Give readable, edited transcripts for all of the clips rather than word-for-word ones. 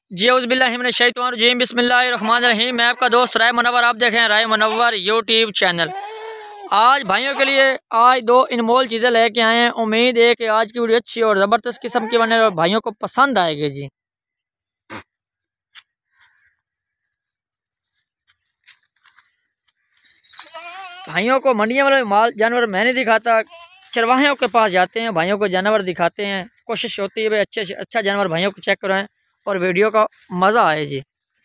जी औज़ुबिल्लाहिमिनश्शैतानिर्रजीम बिस्मिल्लाहिर्रहमानिर्रहीम। मैं आपका दोस्त राय मुनव्वर, आप देख रहे हैं राय मुनव्वर यूट्यूब चैनल। आज भाइयों के लिए आज दो अनमोल चीज़ें लेके आए हैं। उम्मीद है कि आज की वीडियो अच्छी और ज़बरदस्त किस्म की बने और भाइयों को पसंद आएगी। जी भाइयों को मंडियों वाले माल जानवर मैं नहीं दिखाता, चरवाहियों के पास जाते हैं, भाइयों को जानवर दिखाते हैं। कोशिश होती है भाई अच्छे से अच्छा जानवर भाइयों को चेक कराएं और वीडियो का मज़ा आए। जी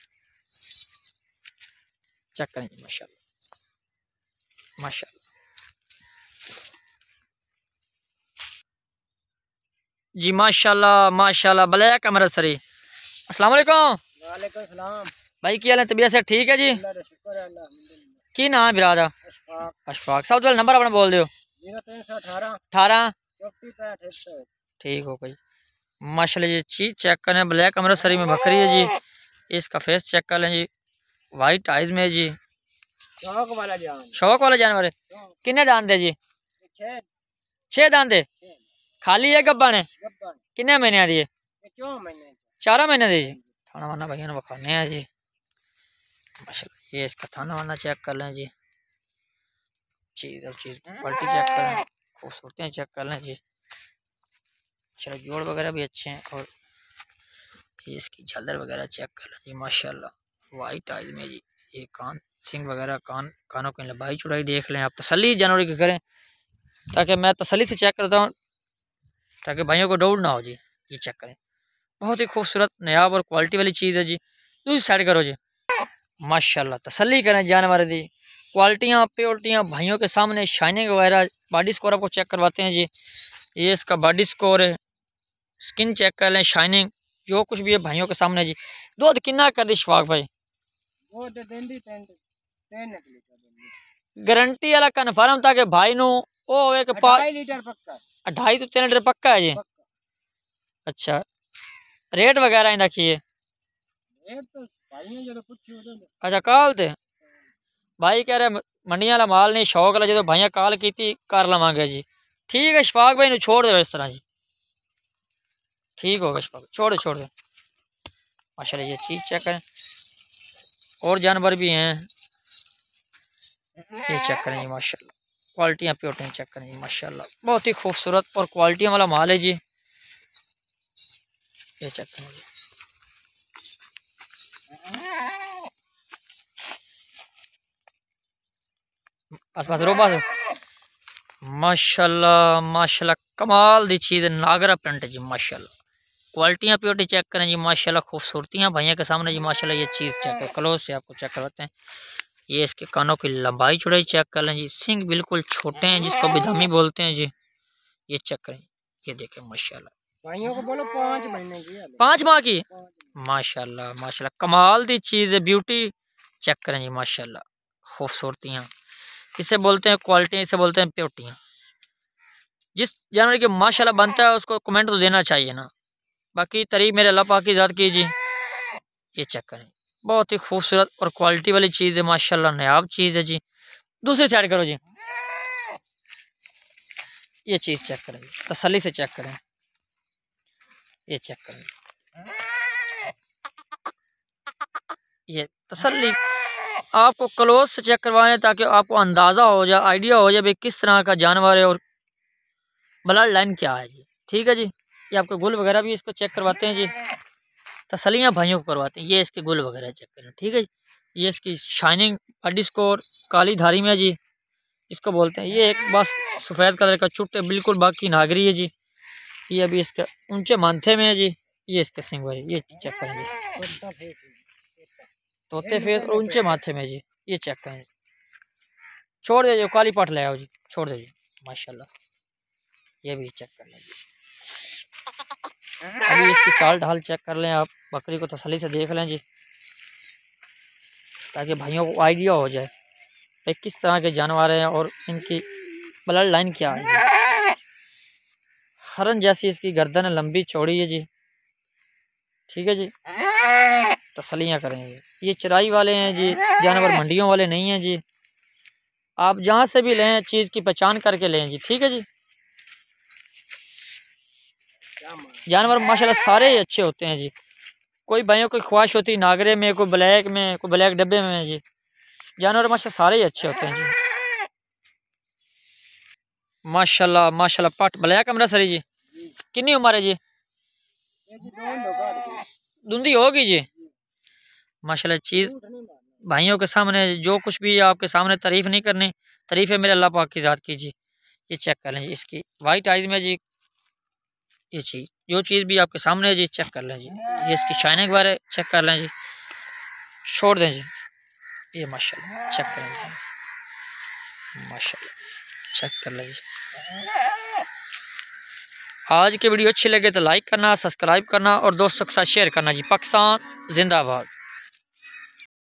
चेक करें जी, माशाल्लाह माशाल्लाह। जी माशाल्लाह माशाल्लाह। ब्लैक अमृतसरी। अस्सलाम वालेकुम। वालेकुम सलाम भाई की हाल है? तबीयत से ठीक है जी? अल्लाह दा शुक्र है अल्हम्दुलिल्लाह। की नाम है बिरादा? अशफाक अशफाक। सब वाला नंबर अपना बोल दो। 0318 18 64 100। ठीक हो भाई। माशाल्लाह ये चीज़ चेक करें, ब्लैक अमृतसरी में बकरी है जी। इसका फेस चेक कर लें जी, वाइट आइज में जी, शौक वाला जान शौक वाला जानवर है। किन्ने दान दे जी? 6 6 दान दे। खाली है गब्बन है? गब्बन किन्ने महीने दी है? 4 महीने 4 महीने दी जी। थाना वाना भैया ने बखाने हैं जी माशाल्लाह। ये इसका थाना वाना चेक कर लें जी, चीज़ और चीज़ क्वालिटी चेक करें, खूबसूरती चेक कर लें जी। चलो जोड़ वगैरह भी अच्छे हैं और ये इसकी झालर वगैरह चेक कर लें जी माशाल्लाह। वाइट आइज में जी, ये कान सिंग वगैरह कानों की लंबाई चौड़ाई देख लें आप, तसल्ली जानवर की करें ताकि मैं तसल्ली से चेक करता हूँ ताकि भाइयों को डाउट ना हो जी। ये चेक करें, बहुत ही खूबसूरत नायाब और क्वालिटी वाली चीज़ है जी। दूसरी साइड करो जी माशाल्लाह। तसल्ली करें जानवर दी क्वालिटियाँ प्योरिटियाँ भाइयों के सामने, शाइनिंग वगैरह। बॉडी स्कोर आपको चेक करवाते हैं जी। ये इसका बॉडी स्कोर है, स्किन चेक कर लें, शाइनिंग जो कुछ भी है भाइयों के सामने जी। दूध कितना कर दी शफाक भाई? वो दे देंदी 3 लीटर गारंटी वाला कन्फर्म था कि भाई नु ओ होवे के 2.5 लीटर पक्का 2.5 तो 3 लीटर पक्का है जी। पक्का। अच्छा रेट वगैरह इंदा की है? रेट तो भाई ने जो कुछ हो अच्छा काल थे भाई कह रहे मंडियां वाला माल नहीं, शौक वाला जो भाइया काल की कर लवांगे जी। ठीक है शफाक भाई नु छोड़ दो इस तरह जी, ठीक होगा शफाक, छोड़ दो माशाल्लाह। ये चीज़ चेक करें, और जानवर भी हैं, ये चेक करें जी माशाल्लाह। क्वालिटियाँ प्योरिटियाँ चेक करें जी माशाल्लाह, बहुत ही खूबसूरत और क्वालिटियाँ वाला माल है जी। ये चेक करें जी बस बस रो बस माशाल्लाह माशाल्लाह। कमाल दी चीज़ है, नागरा प्रिंट है जी माशाल्लाह। क्वालिटियाँ प्योरिटी चेक करें जी माशाल्लाह। खूबसूरतियाँ भैया के सामने जी माशाल्लाह। ये चीज़ चेक है, क्लोज से आपको चेक करवाते हैं। ये इसके कानों की लंबाई चौड़ाई चेक कर लें जी। सिंग बिल्कुल छोटे हैं जिसको बिधामी बोलते हैं जी। ये चेक करें, ये देखें माशाल्लाह। भाइयों को बोलो 5 महीने की है। 5 माह की माशाल्लाह माशाल्लाह। कमाल दी चीज़ है, ब्यूटी चेक करें जी माशाल्लाह। खूबसूरतियाँ इसे बोलते हैं क्वालिटियाँ, इसे बोलते हैं प्योरिटियाँ। जिस जानवर के माशाल्लाह बनता है उसको कमेंट तो देना चाहिए ना। बाकी तारीफ मेरे अल्लाह पाक की ज़ात कीजिए। ये चेक करें, बहुत ही खूबसूरत और क्वालिटी वाली चीज़ है माशाल्लाह, नायाब चीज़ है जी। दूसरी साइड करो जी, ये चीज़ चेक करें, तसल्ली से चेक करें। ये चेक करें, ये तसल्ली आपको क्लोज से चेक करवाएं ताकि आपको अंदाज़ा हो जाए, आइडिया हो जाए भाई किस तरह का जानवर है और ब्लड लाइन क्या है जी। ठीक है जी। ये आपके गुल वगैरह भी इसको चेक करवाते हैं जी, तसलियाँ भाइयों को करवाते हैं। ये इसके गुल वगैरह चेक करें, ठीक है जी। ये इसकी शाइनिंग बॉडी स्कोर काली धारी में जी, इसको बोलते हैं। ये एक बस सफ़ेद कलर का चुट है बिल्कुल, बाकी नागरी है जी। ये अभी इसके ऊंचे माथे में है जी। ये इसके सिंग है, ये चेक करें जी, तोते फेस और ऊंचे माथे में जी। ये चेक करें, छोड़ दे जो काली पाट ले आओ जी, छोड़ दे जी माशाल्लाह। ये भी चेक कर लें जी। अभी इसकी चाल ढाल चेक कर लें आप, बकरी को तसल्ली से देख लें जी ताकि भाइयों को आइडिया हो जाए भाई किस तरह के जानवर हैं और इनकी ब्लड लाइन क्या है जी। हरन जैसी इसकी गर्दन लंबी चौड़ी है जी। ठीक है जी, तसल्लियाँ करें जी। ये चराई वाले हैं जी, जानवर मंडियों वाले नहीं हैं जी। आप जहाँ से भी लें चीज़ की पहचान करके लें जी। ठीक है जी। जानवर माशाल्लाह सारे अच्छे होते हैं जी। कोई भाइयों की ख्वाहिश होती नागरे में, कोई ब्लैक में, कोई ब्लैक डब्बे में जी। जानवर माशाल्लाह सारे ही अच्छे होते हैं जी। माशाल्लाह माशाल्लाह। पट ब्लैक अमृतसरी जी, कितनी उम्र है जी? ये जी दोन दो काट के धुंधी होगी जी माशाल्लाह। चीज़ झूठ नहीं मारना। भाइयों के सामने जो कुछ भी आपके सामने तारीफ नहीं करनी, तारीफ है मेरे अल्लाह पाक की ज़ात की जी। ये चेक कर लें जी, इसकी वाइट आइज में जी, ये चीज़ जो चीज़ भी आपके सामने है जी चेक कर लें जी। ये इसकी शाइनिंग बारे चेक कर लें जी, छोड़ दें जी। ये माशाल्लाह चेक करें जी, माशाल्लाह चेक कर लें जी। आज की वीडियो अच्छी लगे तो लाइक करना, सब्सक्राइब करना और दोस्तों के साथ शेयर करना जी। पाकिस्तान जिंदाबाद।